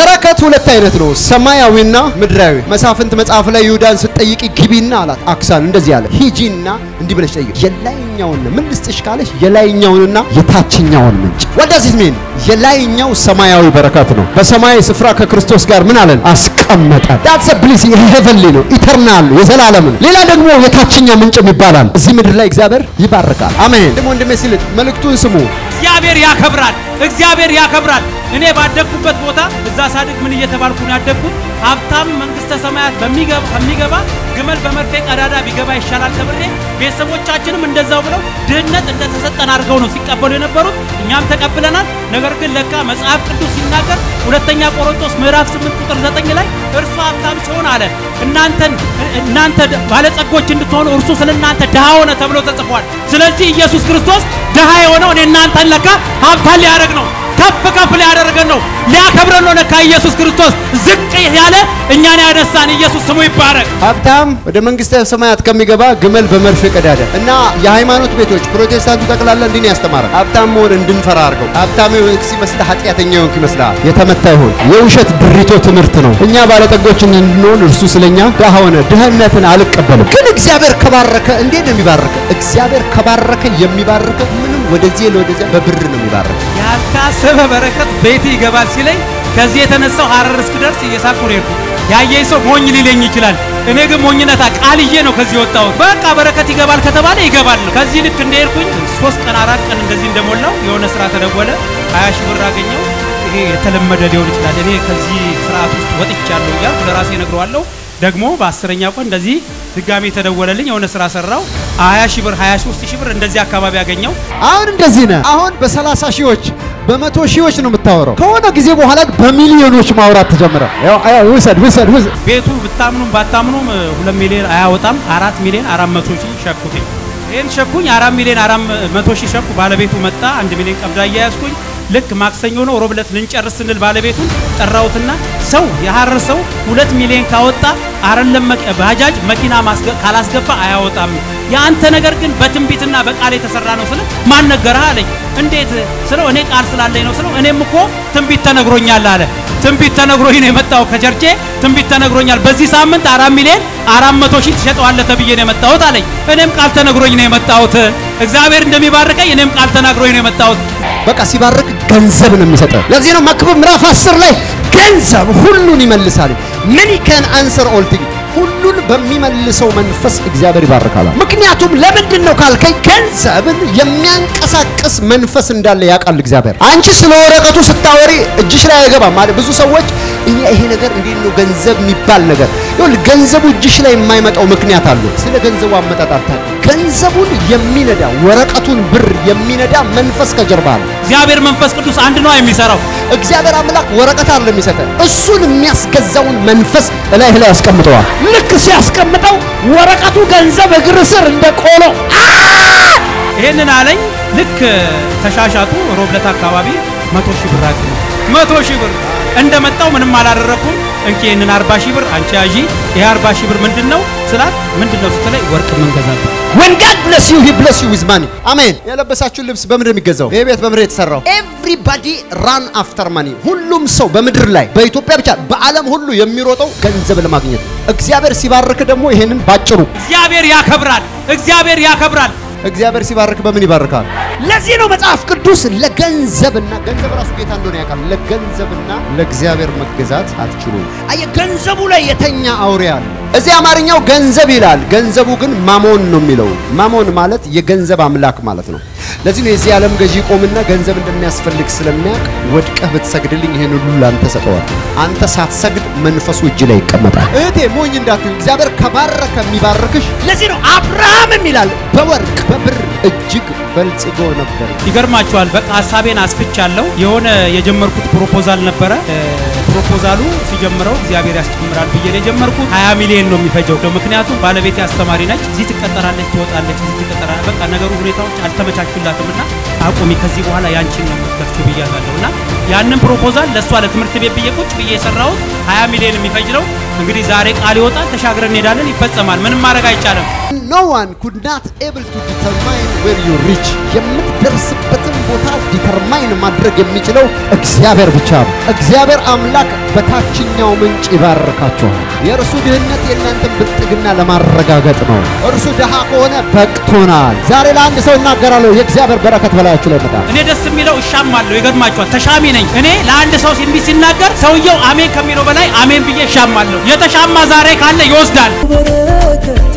በረከት ሁለት አይነት ነው ሰማያዊና ምድራዊ መሳፍንት መጽሐፍ ላይ ይሁዳን ስትጠይቂ ግቢና አላት አክሳን እንደዚህ ያለ ሂጂና እንዲህ ብለሽ ጠይቂ የላይኛውን ምን ልስጥሽ ካለሽ የላይኛውንና የታችኛውን ምንጭ ወደዚህ ምን የላይኛው ሰማያዊ በረከት ነው በሰማያዊ ስፍራ ከክርስቶስ ጋር ምን አለን አስቀመጠ that's a blessing heavenly ነው ኢተርናል የዘላለም ነው ሌላ ደግሞ የታችኛ ምንጭ ይባላል እዚህ ምድር ላይ እግዚአብሔር ይባርካል አሜን ደግሞ እንደሚስል መልእክቱን ስሙ እግዚአብሔር ያከብራል እኔ ባደኩበት ቦታ እዛ ሳድቅ ምን እየተባልኩ ነው ያደኩት ሀብታም መንግስተ ሰማያት በሚገባ ግመል በመርፌ ቀዳዳ ቢገባ ይሻላል ተብሬ ቤተሰቦቻችንም እንደዛው ብለው ድህነት እንደተሰጠን አድርገው ነው ሲቀበሉ የነበሩት እኛም ተቀብለናል ነገር ግን ለካ መጽሐፍ ቅዱስ ሲናገር ሁለተኛ ቆሮንቶስ ምዕራፍ 8 ቁጥር 9 ላይ እርሱ ሀብታም ሲሆን አለ እናንተ ባለጸጎች እንድትሆኑ እርሱ ስለናንተ ድሃ ሆነ ተብሎ ተጽፏል ስለዚህ ኢየሱስ ክርስቶስ ድሃ የሆነው እናንተን ለካ ሀብታም ሊያደርግ ነው ከፍ ሊያደርገን ነው ሊያከብረን ነው ለካ ኢየሱስ ክርስቶስ ዝቅ ያለ እኛን ያነሳን ኢየሱስ ስሙ ይባረክ ሀብታም ወደ መንግስተ ሰማያት ከሚገባ ግመል በመርፌ ቀዳዳ እና የሃይማኖት ቤቶች ፕሮቴስታንቱ ተቀላላ እንዲህ ያስተማረ ሀብታም ሆነ እንድንፈራ አርገው ሀብታም ሲመስል ኃጢያተኛ ይሆን ይመስላል የተመታ ይሆን የውሸት ድሪቶ ትምህርት ነው እኛ ባለጠጎች እንድንሆን እርሱ ስለኛ ድሃ ሆነ ድህነትን አልቀበልም ግን እግዚአብሔር ከባረከ እንዴት ነው የሚባረከ እግዚአብሔር ከባረከ የሚባረከ ምንም ወደዚህ ለወደዚያ በብር ነው የሚባረከ ያልታሰበ በረከት ቤት ይገባል ሲለኝ ከዚህ የተነሳው ሐረር እስክደርስ እየሳቁ ነው ያየይ ሰው ሞኝ ሊለኝ ይችላል እኔ ግን ሞኝነታ ቃልዬ ነው ከዚህ ወጣው በቃ በረከት ይገባል ከተባለ ይገባል ነው ከዚህ ልክ እንደሄድኩኝ 3 ቀን 4 ቀን እንደዚህ እንደሞላው የሆነ ስራ ተደወለ 20 ሺህ ብር አገኘው ይሄ የተለመደ ሊሆን ይችላል እኔ ከዚህ ስርዓት ውስጥ ወጥቻለሁ ያ ለራሴ ነግረዋለሁ ደግሞ በ10ኛ ቀን እንደዚህ ድጋሚ ተደወለልኝ የሆነ ስራ ሰራው 20 ሺህ ብር 23 ሺህ ብር እንደዚህ አካባቢ ያገኘው አሁን እንደዚህ ነው አሁን በ30 ሺዎች በመቶ ሺዎች ነው የምታወራው ከሆነ ጊዜ በኋላ በሚሊዮኖች ማውራት ተጀመረ ያው ወሰድ ቤቱ ብታምኑም ባታምኑም 2 ሚሊዮን አያወጣም 4 ሚሊዮን 400 ሺህ ሸኩኝ ይሄን ሸኩኝ 4 ሚሊዮን 400 ሺህ ሸኩ ባለቤቱ መጣ 1 ሚሊዮን ቀብዳ ያያስኩኝ ልክ ማክሰኞ ነው ሮብለት ልንጨርስ ስንል ባለቤቱን ጠራውትና ሰው የሐረር ሰው 2 ሚሊዮን ካወጣ አይደለም ባጃጅ መኪና ካላስገባ አያወጣም ያንተ ነገር ግን በትንቢትና በቃል የተሰራ ነው ስለ ማን ነገርህ አለኝ እንዴት ስለው እኔ ቃል ስላለኝ ነው ስለው እኔም እኮ ትንቢት ተነግሮኛል አለ ትንቢት ተነግሮኝ ነው የመጣው ከቸርቼ ትንቢት ተነግሮኛል በዚህ ሳምንት 4 ሚሊዮን 400 ሺህ ትሸጠዋለህ ተብዬ ነው የመጣሁት አለኝ እኔም ቃል ተነግሮኝ ነው የመጣሁት እግዚአብሔር እንደሚባርከኝ እኔም ቃል ተነግሮኝ ነው የመጣሁት በቃ ሲባርክ ገንዘብ ነው የሚሰጠው ለዚህ ነው መክብብ ምዕራፍ 10 ላይ ገንዘብ ሁሉን ይመልሳል many can answer all things ሁሉን በሚመልሰው መንፈስ እግዚአብሔር ይባርካል ምክንያቱም ለምንድን ነው ካልከኝ ገንዘብን የሚያንቀሳቅስ መንፈስ እንዳለ ያቃል እግዚአብሔር አንቺ ስለ ወረቀቱ ስታወሪ እጅሽ ላይ አይገባም ማለት ብዙ ሰዎች ይሄ ነገር እንዴት ነው ገንዘብ የሚባል ነገር ይሁን ገንዘቡ እጅሽ ላይ የማይመጣው ምክንያት አለ ስለ ገንዘቡ አመጣጣታ ገንዘቡን የሚነዳ ወረቀቱን ብር የሚነዳ መንፈስ ከጀርባ አለ እግዚአብሔር መንፈስ ቅዱስ አንድ ነው የሚሰራው እግዚአብሔር አምላክ ወረቀት አይደለም የሚሰጠው እሱን የሚያስገዛውን መንፈስ ላይ ያስቀምጠዋል ልክ ሲያስቀምጠው ወረቀቱ ገንዘብ እግር ስር እንደቆሎ ይሄንን አለኝ ልክ ተሻሻቱ ሮብለት አካባቢ 100 ሺህ ብር አገኘ 100 ሺህ ብር እንደመጣው ምንም አላደረኩም እንኪ 40 ሺህ ብር አንቺ ያጂ ይሄ 40 ሺህ ብር ምንድነው ስላት ምንድነው ስትለኝ ወርቅ መንገዛበት when God bless you he bless you with money አሜን የለበሳችሁ ልብስ በምድር የሚገዛው ይሄ ቤት በምድር የተሰራው everybody run after money ሁሉም ሰው በምድር ላይ በኢትዮጵያ ብቻ በዓለም ሁሉ የሚሮጠው ገንዘብ ለማግኘት እግዚአብሔር ሲባርክ ደግሞ ይሄንን ባጭሩ እግዚአብሔር ያከብራል እግዚአብሔር ሲባርክ በምን ይባርካል ለዚህ ነው መጽሐፍ ቅዱስ ለገንዘብና ገንዘብ ራሱ ጌታ እንደሆነ ያውቃል ለገንዘብና ለእግዚአብሔር መገዛት አትችሉ አየ ገንዘቡ ላይ የተኛ አውሬ አለ እዚህ አማርኛው ገንዘብ ይላል ገንዘቡ ግን ማሞን ነው የሚለው ማሞን ማለት የገንዘብ አምላክ ማለት ነው ለዚህ ነው የዚህ ዓለም ገዢ ቆምና ገንዘብ እንደሚያስፈልግ ስለሚያውቅ ወድቀህ ብትሰግድልኝ ይሄን ሁሉ ላንተ ሰጠዋል አንተ ሳትሰግድ መንፈሱ እጅ ላይ ይቀመጣል እቴ ሞኝ እንዳትይ እግዚአብሔር ከባረከ የሚባርክሽ ለዚህ ነው አብርሃም ይላል በወርቅ በብር እጅግ በልጽጎ ነበር ይገርማችኋል በቃ ሐሳቤን አስፍቻለሁ የሆነ የጀመርኩት ፕሮፖዛል ነበረ ፕሮፖዛሉ ሲጀምረው እግዚአብሔር ያስጨምራል ብዬ የጀመርኩት 20 ሚሊዮን ነው የሚፈጀው ምክንያቱም ባለቤቴ አስተማሪ ነች እዚህ ትቀጠራለች ትወጣለች እዚህ ትቀጠራለች በቃ ነገሩ ሁኔታዎች አልተመቻቹላትምና አቁሚ ከዚህ በኋላ ያንቺን ነው የምትከፍቺው ብያታለሁና ያንን ፕሮፖዛል ለሷ ለትምህርት ቤት ብዬ ቁጭ ብዬ የሰራው 20 ሚሊዮን የሚፈጅ ነው እንግዲህ ዛሬ ቃል ይወጣል ተሻግረን እንሄዳለን ይፈጸማል ምንም ማድረግ አይቻልም no one could not able to determine where you reach የምትደርስበትን ቦታ ዲተርማይን ማድረግ የሚችለው እግዚአብሔር ብቻ ነው እግዚአብሔር አምላክ በታችኛው ምንጭ ይባርካችኋል የእርሱ ድህነት የእናንተን ብልጥግና ለማረጋገጥ ነው እርሱ ደሃ ከሆነ በቅቶናል ዛሬ ለአንድ ሰው እናገራለሁ የእግዚአብሔር በረከት በላያችሁ ላይ መጣ እኔ ደስ የሚለው እሻማለሁ ይገርማችኋል ተሻሚ ነኝ እኔ ለአንድ ሰው ሲናገር ሰውየው አሜን ከሚለው በላይ አሜን ብዬ እሻማለሁ የተሻማ ዛሬ ካለ ይወስዳል